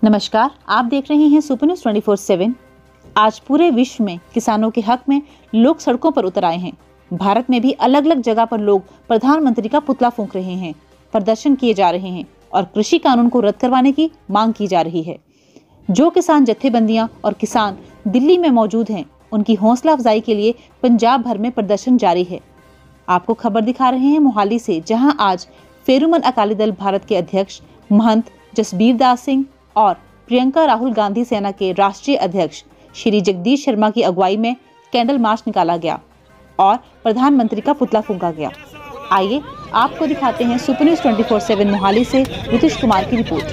नमस्कार, आप देख रहे हैं सुपर न्यूज 24/7। आज पूरे विश्व में किसानों के हक में लोग सड़कों पर उतर आए हैं। भारत में भी अलग अलग जगह पर लोग प्रधानमंत्री का पुतला फूंक रहे हैं, प्रदर्शन किए जा रहे हैं और कृषि कानून को रद्द करवाने की मांग की जा रही है। जो किसान जत्थेबंदियां और किसान दिल्ली में मौजूद हैं, उनकी हौसला अफजाई के लिए पंजाब भर में प्रदर्शन जारी है। आपको खबर दिखा रहे हैं मोहाली से, जहां आज फेरुमन अकाली दल भारत के अध्यक्ष महंत जसबीर दास सिंह और प्रियंका राहुल गांधी सेना के राष्ट्रीय अध्यक्ष श्री जगदीश शर्मा की अगुवाई में कैंडल मार्च निकाला गया और प्रधानमंत्री का पुतला फूंका गया। आइए आपको दिखाते हैं सुपर न्यूज 24/7 मोहाली से नीतीश कुमार की रिपोर्ट।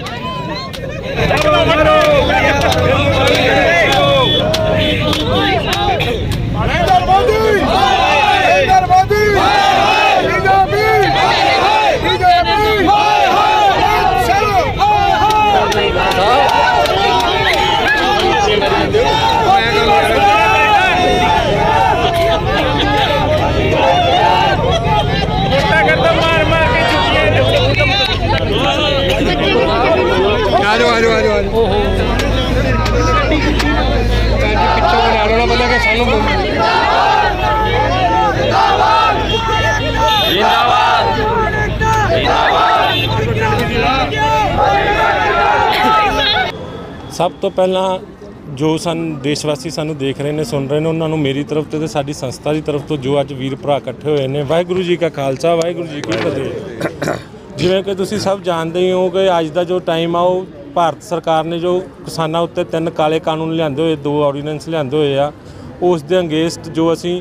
सब तो पहला जो देश वासी सानू देख रहे हैं सुन रहे हैं उन्होंने मेरी तरफ तो साडी संस्था की तरफ तो जो अज वीर भरा इकट्ठे हुए हैं, वाहिगुरू जी का खालसा वाहिगुरू जी की फतेह। जिवें कि तुसीं सब जानते ही हो कि अज का जो टाइम आ भारत सरकार ने जो किसानों उत्ते 3 काले कानून लिआंदे हुए 2 ऑर्डीनेंस लिआंदे हुए आ, उस दे अंगेस्ट जो असीं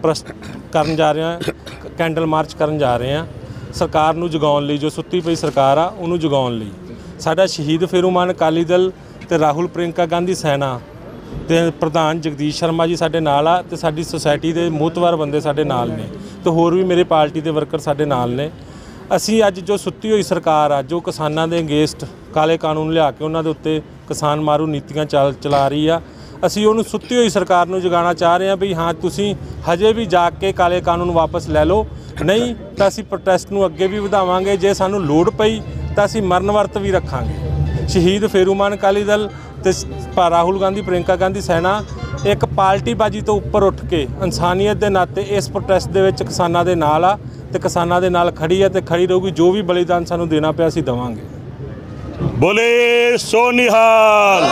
करन जा रहे हैं, कैंडल मार्च करन जा रहे हैं सरकार नूं जगाउण लई। जो सुत्ती पई सरकार आ उहनूं जगाउण लई साडा शहीद फेरूमान अकाली दल ते राहुल प्रियंका गांधी सेना ते प्रधान जगदीश शर्मा जी साडे नाल आ ते साडी सोसाइटी दे मोहतवार बंदे साडे नाल ने ते होर भी मेरे पार्टी दे वर्कर साडे नाल ने। असी अज जो सुत्ती हुई सरकार आ जो किसानों के अगेंस्ट काले कानून लिया के उन्होंने उत्ते किसान मारू नीतियां चला रही आ, असी उन्होंने सुत्ती हुई सरकार नूं जगाना चाह रहे हैं भी हाँ तुसीं हजे भी जाग के काले कानून वापस लै लो, नहीं तो असी प्रोटेस्ट नूं अगे भी वधावांगे। जे सानूं लोड़ पई तो असी मरण वर्त भी रखांगे। शहीद फेरूमान अकाली दल ते राहुल गांधी प्रियंका गांधी सेना एक पार्टीबाजी तो उपर उठ के इंसानियत के नाते इस प्रोटेस्ट दे विच किसानां दे नाल आ ते किसानां दे नाल खड़ी है ते खड़ी रहूगी। जो भी बलिदान सानूं देना पिया असीं देवांगे। बोले सो निहाल।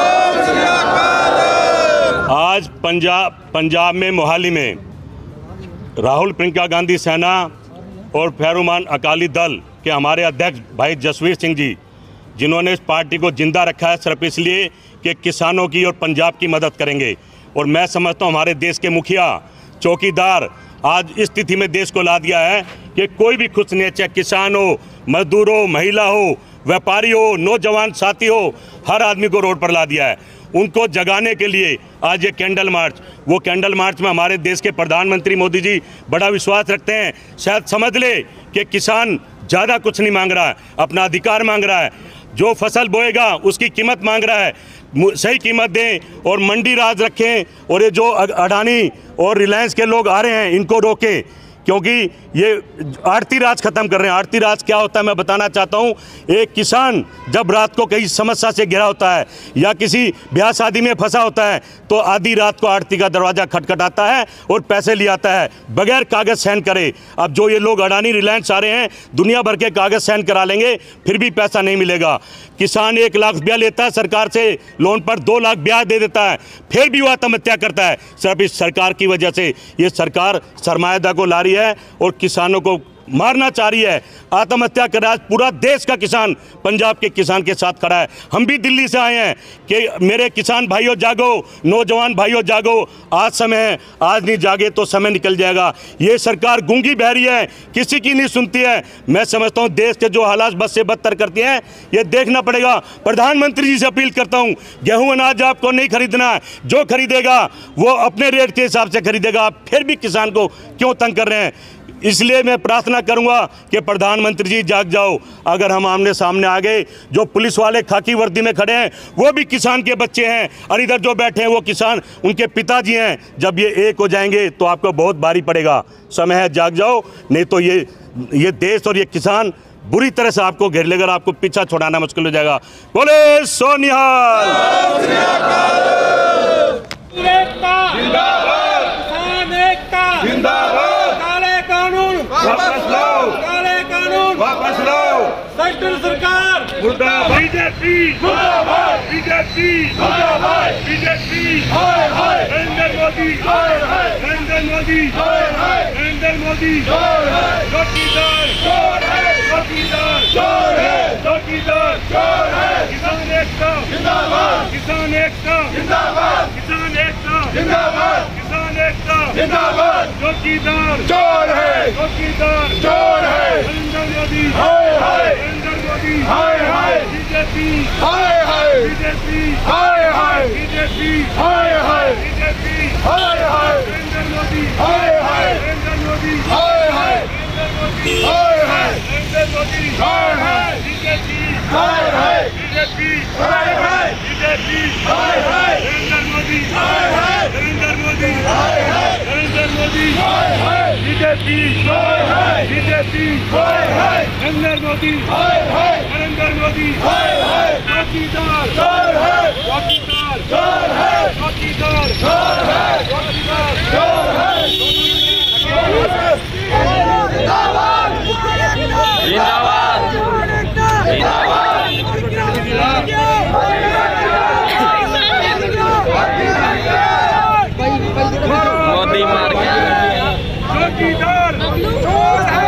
आज पंजाब में मोहाली में राहुल प्रियंका गांधी सेना और फेरूमान अकाली दल के हमारे अध्यक्ष भाई जसवीर सिंह जी, जिन्होंने इस पार्टी को जिंदा रखा है सिर्फ इसलिए कि किसानों की और पंजाब की मदद करेंगे। और मैं समझता हूँ हमारे देश के मुखिया चौकीदार आज इस स्थिति में देश को ला दिया है कि कोई भी खुश नहीं है, चाहे किसान हो, मजदूर हो, महिला हो, व्यापारी हो, नौजवान साथी हो, हर आदमी को रोड पर ला दिया है। उनको जगाने के लिए आज ये कैंडल मार्च, वो कैंडल मार्च में हमारे देश के प्रधानमंत्री मोदी जी बड़ा विश्वास रखते हैं। शायद समझ ले कि किसान ज़्यादा कुछ नहीं मांग रहा है, अपना अधिकार मांग रहा है। जो फसल बोएगा उसकी कीमत मांग रहा है, सही कीमत दें और मंडी राज रखें। और ये जो अडानी और रिलायंस के लोग आ रहे हैं इनको रोकें, क्योंकि ये आड़ती राज ख़त्म कर रहे हैं। आड़ती राज क्या होता है मैं बताना चाहता हूँ। एक किसान जब रात को कहीं समस्या से घिरा होता है या किसी ब्याह शादी में फंसा होता है तो आधी रात को आड़ती का दरवाज़ा खटखटाता है और पैसे ले आता है बगैर कागज़ साइन करे। अब जो ये लोग अडानी रिलायंस आ रहे हैं दुनिया भर के कागज़ साइन करा लेंगे, फिर भी पैसा नहीं मिलेगा। किसान 1 लाख रुपया लेता है सरकार से लोन पर, 2 लाख ब्याज दे देता है, फिर भी वो आत्महत्या करता है सिर्फ इस सरकार की वजह से। ये सरकार सरमाएदार को ला रही है और किसानों को मारना चाह रही है, आत्महत्या कर रहा है। पूरा देश का किसान पंजाब के किसान के साथ खड़ा है। हम भी दिल्ली से आए हैं कि मेरे किसान भाइयों जागो, नौजवान भाइयों जागो, आज समय है, आज नहीं जागे तो समय निकल जाएगा। ये सरकार गूंगी बहरी है, किसी की नहीं सुनती है। मैं समझता हूँ देश के जो हालात बद से बदतर करती हैं ये देखना पड़ेगा। प्रधानमंत्री जी से अपील करता हूँ, गेहूँ अनाज आपको नहीं खरीदना है, जो खरीदेगा वो अपने रेट के हिसाब से खरीदेगा। आप फिर भी किसान को क्यों तंग कर रहे हैं? इसलिए मैं प्रार्थना करूंगा कि प्रधानमंत्री जी जाग जाओ। अगर हम आमने सामने आ गए, जो पुलिस वाले खाकी वर्दी में खड़े हैं वो भी किसान के बच्चे हैं और इधर जो बैठे हैं वो किसान उनके पिताजी हैं। जब ये एक हो जाएंगे तो आपको बहुत भारी पड़ेगा। समय है, जाग जाओ, नहीं तो ये देश और ये किसान बुरी तरह से आपको घेर लेकर आपको पीछा छुड़ाना मुश्किल हो जाएगा। बोले सोनिहाल। काले कानून वापस लाओ, काले कानून वापस लाओ, सेंट्रल सरकार मुर्दाबाद, बीजेपी मुर्दाबाद, बीजेपी मुर्दाबाद, बीजेपी हाय हाय, नरेंद्र मोदी हाय हाय, नरेंद्र मोदी हाय हाय, नरेंद्र मोदी हाय हाय, चौकीदार चोर है, चौकीदार चोर है, चौकीदार चोर है, किसान एकता जिंदाबाद, किसान एकता जिंदाबाद, किसान एकता जिंदाबाद, किसान एकता जिंदाबाद, चौकीदार चोर है, चौकीदार चोर है, नरेंद्र मोदी हाय हाय, नरेंद्र मोदी हाय हाय, बीजेपी हाय हाय, बीजेपी हाय हाय, बीजेपी हाय हाय, बीजेपी हाय हाय, नरेंद्र मोदी हाय हाय, नरेंद्र मोदी हाय हाय, नरेंद्र मोदी हाय हाय, नरेंद्र मोदी हाय हाय, बीजेपी हाय हाय, बीजेपी हाय हाय, बीजेपी हाय हाय, नरेंद्र मोदी हाय हाय, नरेंद्र मोदी हाय हाय, नरेंद्र मोदी हाय हाय, बीजेपी हाय हाय, बीजेपी हाय हाय, नरेंद्र मोदी हाय हाय, नरेंद्र मोदी हाय हाय, चौकीदार चोर है, चौकीदार चोर है, चौकीदार चोर है, चौकीदार चोर है, जिंदाबाद जिंदाबाद मोदी मार के चौकीदार चोर है,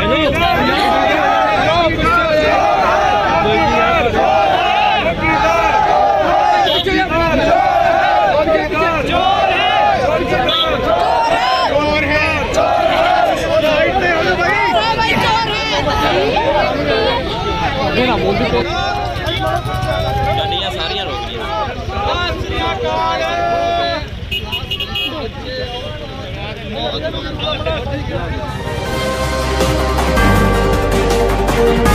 गाड़ियां सारियां रोक दी।